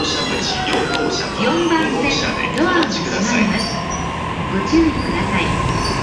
車口4号車は 4番 5号車線でおドアが待ちください。 閉まります。ご注意ください。